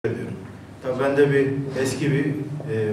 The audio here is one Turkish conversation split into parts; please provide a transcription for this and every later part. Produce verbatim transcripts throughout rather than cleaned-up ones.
ediyorum. Tabii ben de bir eski bir e,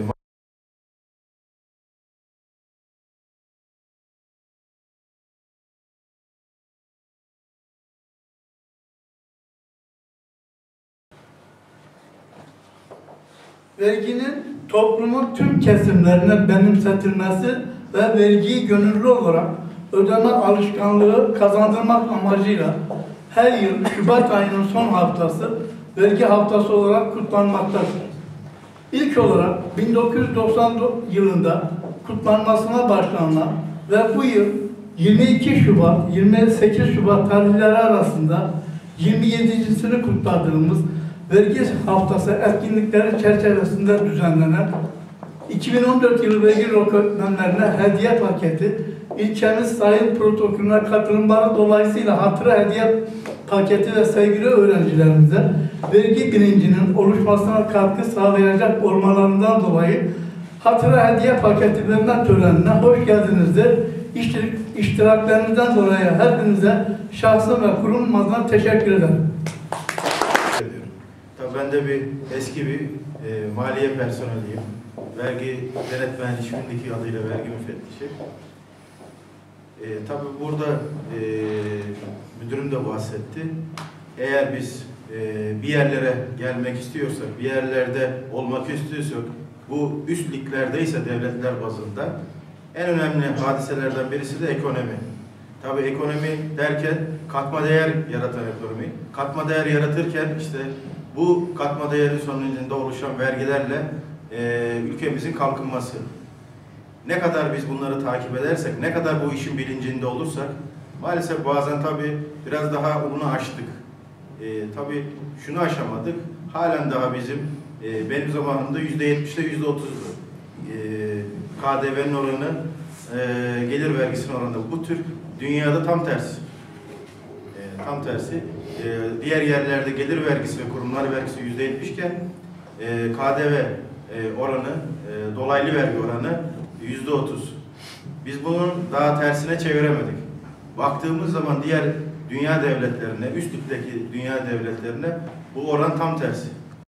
verginin toplumun tüm kesimlerine benimsetilmesi ve vergiyi gönüllü olarak ödeme alışkanlığı kazandırmak amacıyla her yıl Şubat ayının son haftası vergi haftası olarak kutlanmaktadır. İlk olarak bin dokuz yüz doksan yılında kutlanmasına başlanılan ve bu yıl yirmi iki Şubat yirmi sekiz Şubat tarihleri arasında yirmi yedincisini kutladığımız vergi haftası etkinlikleri çerçevesinde düzenlenen iki bin on dört yılı vergi öğretmenlerine hediye paketi, ilçemiz sahil protokolüne katılımları dolayısıyla hatıra hediye paketi ve sevgili öğrencilerimize vergi bilincinin oluşmasına katkı sağlayacak olmalarından dolayı hatıra hediye paketi verilen törenine hoş geldinizdir. İştiraklerinizden dolayı hepinize şahsım ve kurum adına teşekkür ederim. Tabii ben de bir eski bir e, maliye personeliyim. Vergi denetmen işbirliği adıyla vergi müfettişi. E, tabii burada e, müdürüm de bahsetti. Eğer biz e, bir yerlere gelmek istiyorsak, bir yerlerde olmak istiyorsak, bu üst liglerdeyse devletler bazında en önemli hadiselerden birisi de ekonomi. Tabii ekonomi derken katma değer yaratan ekonomi. Katma değer yaratırken işte bu katma değerin sonucunda oluşan vergilerle e, ülkemizin kalkınması. Ne kadar biz bunları takip edersek, ne kadar bu işin bilincinde olursak, maalesef bazen tabii biraz daha onu aştık. E, tabii şunu aşamadık, halen daha bizim, e, benim zamanımda yüzde yetmişte yüzde otuzdu. E, K D V'nin oranı, e, gelir vergisinin oranı. Bu tür dünyada tam tersi. E, tam tersi. E, diğer yerlerde gelir vergisi ve kurumlar vergisi yüzde yetmiş iken e, K D V e, oranı, e, dolaylı vergi oranı yüzde otuz. Biz bunun daha tersine çeviremedik. Baktığımız zaman diğer dünya devletlerine, üst ligdeki dünya devletlerine bu oran tam tersi.